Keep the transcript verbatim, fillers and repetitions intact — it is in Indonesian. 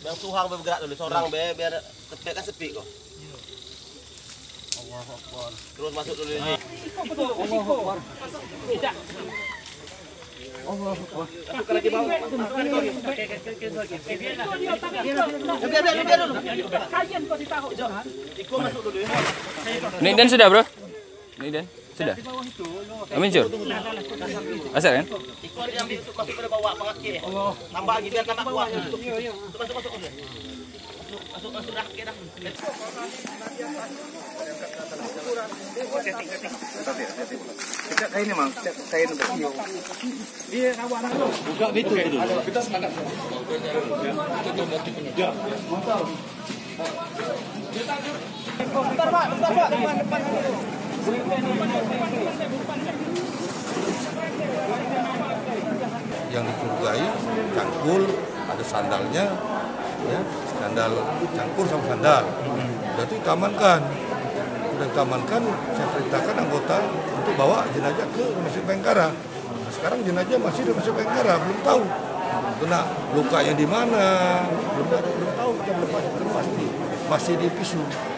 Yang suhang bergerak dulu, seorang be biar tepi kan sepi kok. Allahu Akbar. Terus masuk dulu ini. Allahu Akbar. Tidak. Allahu Akbar. Masukkan lagi bawah. Biar biar biar dulu. Kalian kok ditaruh jangan. Ikut masuk dulu ya. Nih Dan sudah bro? Nih Dan sudah? Amin Cur? Asal kan? Ikut diambil itu masuk ke bawah pengakir. Tambah lagi biar tambah kuat. Masuk masuk masuk. Masuk masuk dah kira. Kita kain memang, kain bersih. Dia kawan lu. Buka pintu dulu. Kita semangat. Ya. Mantap. Bentar Pak, bentar Pak, depan depan. Yang dicurigai cangkul, ada sandalnya, ya, sandal cangkul sama sandal. Udah itu ditamankan, udah ditamankan. Saya perintahkan anggota untuk bawa jenazah ke Rumah Sakit Bayangkara. Nah, sekarang jenazah masih di Rumah Sakit Bayangkara, belum tahu kena lukanya di mana, belum ada, belum tahu, kita belum pasti, masih di Pisu.